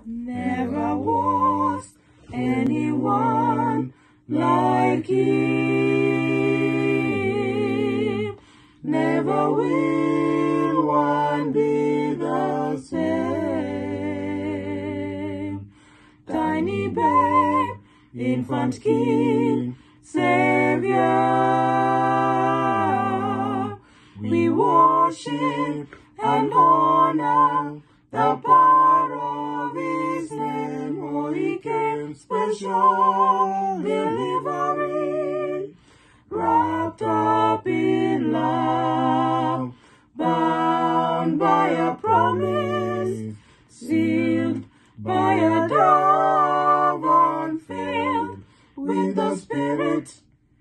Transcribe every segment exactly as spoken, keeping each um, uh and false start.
Never was anyone like him. Never will one be the same. Tiny babe, infant king, Savior, we worship and honor the power of his name. Oh, he came special delivery, wrapped up in love, bound by a promise, sealed by a dove, unfilled with the Spirit,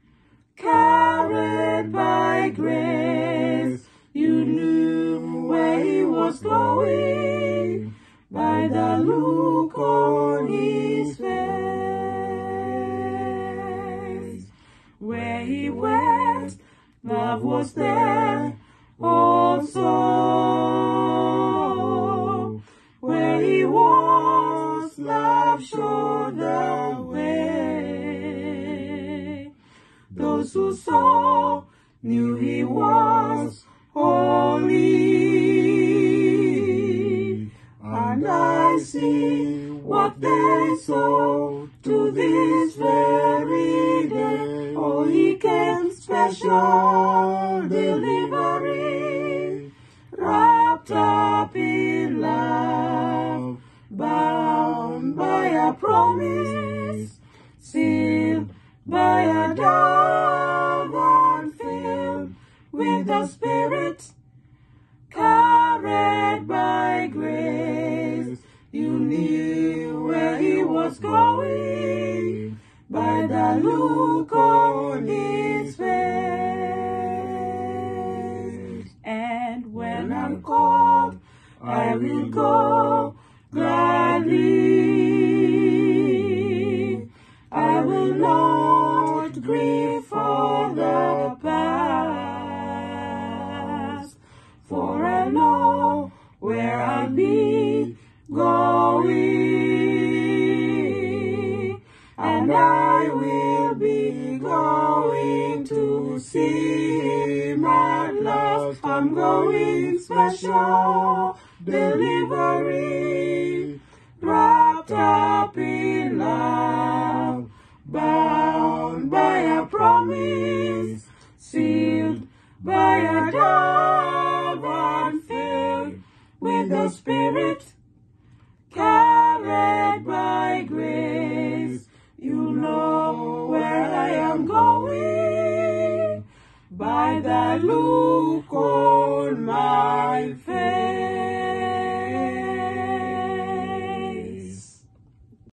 carried by grace. You knew where he was going by the look on his face. Where he went, love was there also. Where he was, love showed the way. Those who saw knew he was holy, and I see what they saw to this very day. Oh, he came special delivery, wrapped up in love, bound by a promise, sealed by a dove, unfilled with the Spirit, carried by grace. You knew where he was going by the look on his face. And when I'm called, I will go gladly. I will not grieve for the past, for I know where I'll be going, and I will be going to see him at last. I'm going special delivery, wrapped up in love, bound by a promise, sealed by a dove, unfilled with the Spirit, carried by grace. You know where I am going by the look on my face.